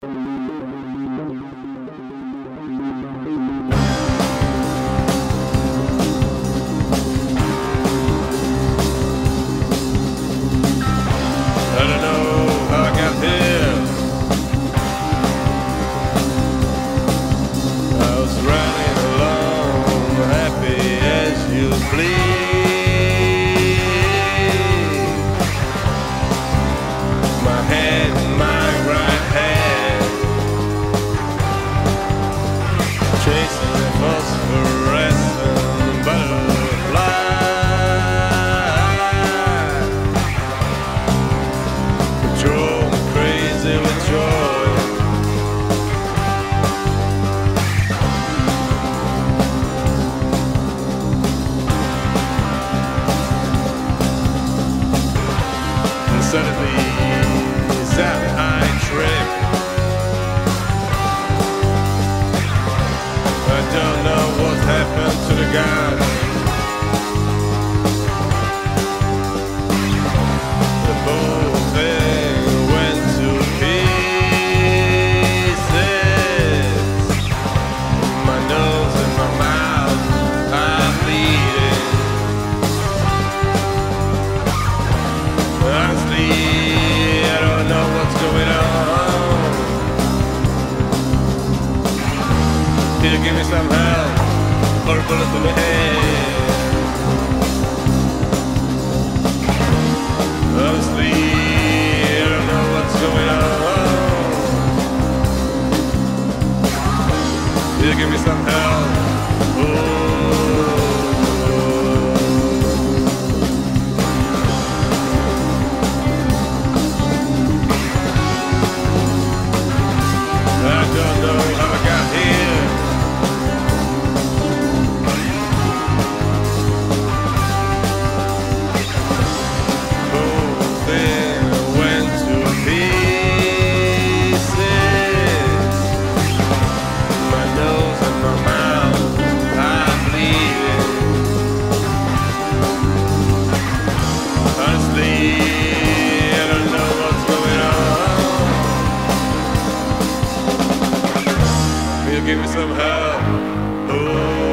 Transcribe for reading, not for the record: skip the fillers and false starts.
Chasing a phosphorescent butterfly, drove me crazy with joy. And suddenly, zap, I trip. I don't know what happened to the gun. The whole thing went to pieces. My nose and my mouth are bleeding. Honestly, I don't know what's going on. Can you give me some help, or a bullet to the head? Honestly, I don't know what's going on. Can you give me some help? I don't know how I got here. Give me some help. Ooh.